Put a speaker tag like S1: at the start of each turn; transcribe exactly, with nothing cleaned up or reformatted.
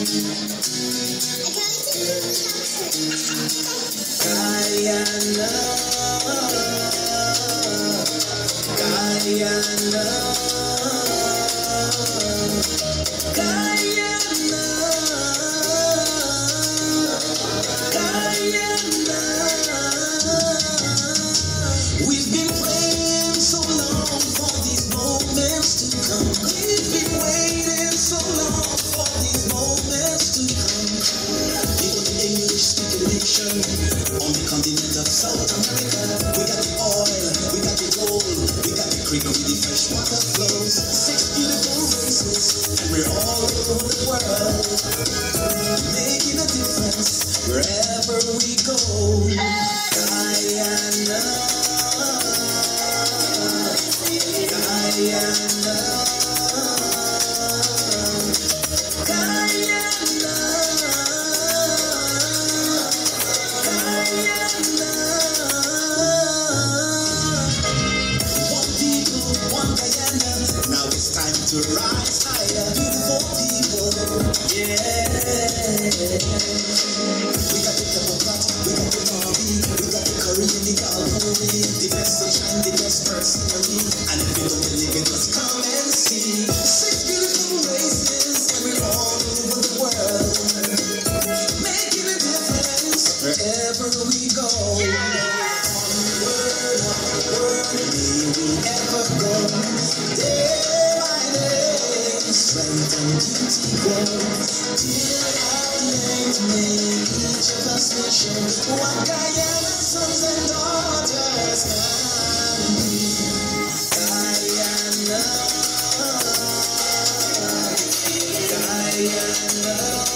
S1: Guyana, Guyana, Guyana, Guyana. We've been waiting so long for these moments to come. We've been waiting so long for these moments to come. Even the English-speaking nation on the continent of South America, we got the oil, we got the gold, we got the creek with the fresh water flows. Six beautiful races, and we're all over the world, making a difference wherever we go. Guyana, Guyana, Guyana, Guyana. One people, one Guyana. Now it's time to rise higher. Beautiful people, yeah. We got the Capocat, we got the Barbie, we got the Korean, the Gallery, the best sunshine, the best personally. And if you don't believe it, just come and see. Six beautiful races, and we're all over the world, making a difference wherever we go. Onward, onward, may we ever go. Day by day, strength and beauty grow. Till our length, may each of us nation what Guyana sons and daughters can be. Guyana, Guyana.